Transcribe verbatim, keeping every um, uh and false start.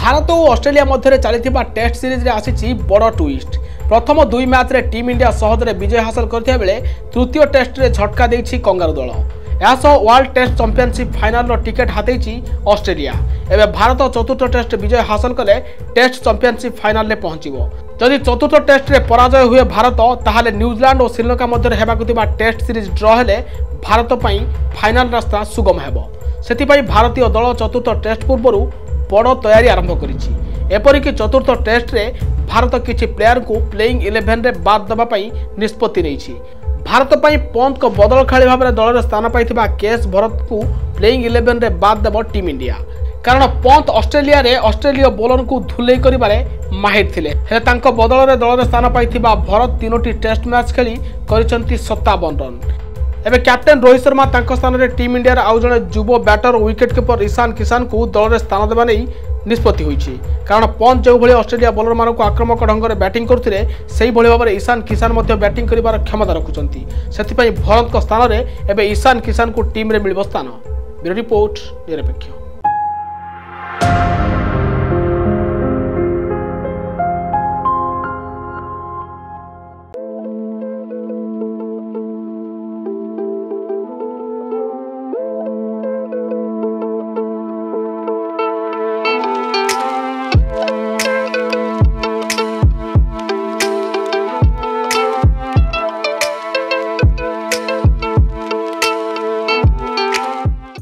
भारत और ऑस्ट्रेलिया मध्य चली test series रे आसी बड़ ट्विस्ट। प्रथम दुई मैच रे टीम इंडिया सहजरे विजय हासिल करथिया बेले तृतीय टेस्ट रे झटका देछि कंगारू दल। यासह world test championship final ticket हाथेछि ऑस्ट्रेलिया। एबे भारत चतुर्थ टेस्ट विजय हासिल कले टेस्ट चैंपियनशिप फाइनल में पहुंचबो। जदि चतुर्थ टेस्ट रे पराजय हुए भारत ताहाले न्यूजीलैंड और श्रीलंका मध्य हेबाकु थिबा टेस्ट सीरीज ड्र हेले भारत पई फाइनल रास्ता सुगम हेबो। सेथिपई भारतीय दल चतुर्थ टेस्ट पूर्व बड़ तैयारी आरंभ करिछि। एपरिक चतुर्थ टेस्ट रे भारत किछि प्लेयर को प्लेइंग इलेवन रे बाद दबा पई निष्पत्ति नैछि। भारत पई पंत को बदल खेली भाव में दल में स्थान पाइथिबा केएस भरत को प्लेइंग इलेवन रे बाद देव टीम इंडिया। कारण पंत ऑस्ट्रेलिया रे ऑस्ट्रेलिया बोलर को धुलई करिबारे माहिर थिले। हेले तांको बदल रे दल में स्थान पाइथिबा भरत तीनोटी टेस्ट मैच खेली करिसंती सत्तावन रन। एबे कैप्टेन रोहित शर्मा तांको स्थान रे टीम इंडिया रे आउ जणे युवा batter wicket keeper Ishan Kishan को दल में स्थान देबा नै निष्पत्ति होइछि। कारण पंत जो भली ऑस्ट्रेलिया बोलर मान को आक्रमक ढंग से बैटिंग करथिले सेही भली भाव में ईशान किशन मध्य बैटिंग करिबार क्षमता रखुचंती। सेथिपई भरत को स्थान रे एबे ईशान किशन को टीम रे मिलबो स्थान। ब्यूरो रिपोर्ट निरपेक्ष।